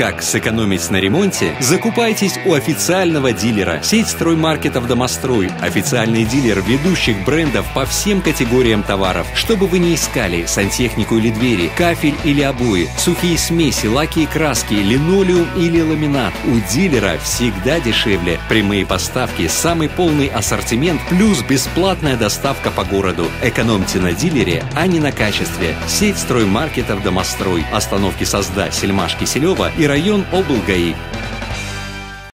Как сэкономить на ремонте? Закупайтесь у официального дилера. Сеть строймаркетов «Домострой» – официальный дилер ведущих брендов по всем категориям товаров. Что бы вы ни искали – сантехнику или двери, кафель или обои, сухие смеси, лаки и краски, линолеум или ламинат. У дилера всегда дешевле. Прямые поставки, самый полный ассортимент плюс бесплатная доставка по городу. Экономьте на дилере, а не на качестве. Сеть строймаркетов «Домострой». Остановки Созда, Сельмаш, Киселева и район облгаи.